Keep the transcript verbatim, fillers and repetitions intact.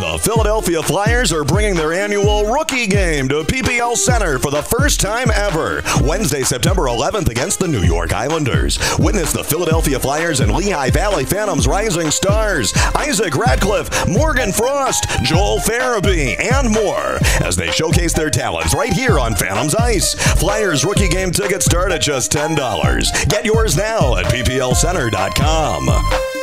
The Philadelphia Flyers are bringing their annual rookie game to P P L Center for the first time ever. Wednesday, September eleventh against the New York Islanders. Witness the Philadelphia Flyers and Lehigh Valley Phantoms rising stars, Isaac Radcliffe, Morgan Frost, Joel Farabee, and more as they showcase their talents right here on Phantoms Ice. Flyers rookie game tickets start at just ten dollars. Get yours now at P P L center dot com.